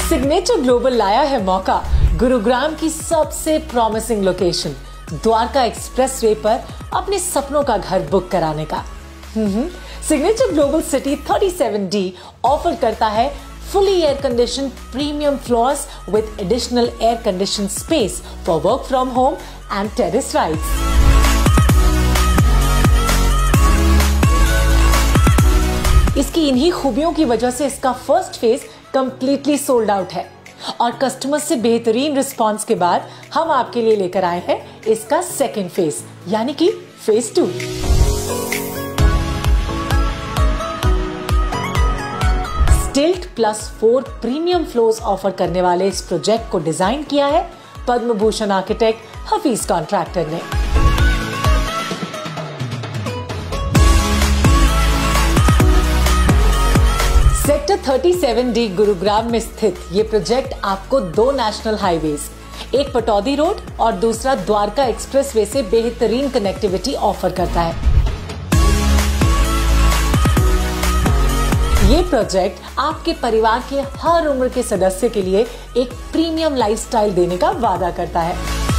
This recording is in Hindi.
सिग्नेचर ग्लोबल लाया है मौका गुरुग्राम की सबसे प्रॉमिसिंग लोकेशन द्वारका एक्सप्रेसवे पर अपने सपनों का घर बुक कराने का। Signature global city 37D offer करता है fully air conditioned premium floors with additional air conditioned space for work from home and terrace rides. इसकी इन्हीं खूबियों की वजह से इसका first phase completely sold out है और कस्टमर से बेहतरीन रिस्पांस के बाद हम आपके लिए लेकर आए हैं इसका सेकेंड फेज यानी कि phase 2। Stilt +4 premium floors offer करने वाले इस प्रोजेक्ट को डिजाइन किया है पद्म भूषण आर्किटेक्ट हफीज कॉन्ट्रैक्टर ने। सेक्टर 37D गुरुग्राम में स्थित ये प्रोजेक्ट आपको 2 नेशनल हाईवेज, एक पटौदी रोड और दूसरा द्वारका एक्सप्रेसवे से बेहतरीन कनेक्टिविटी ऑफर करता है। ये प्रोजेक्ट आपके परिवार के हर उम्र के सदस्य के लिए एक प्रीमियम लाइफस्टाइल देने का वादा करता है।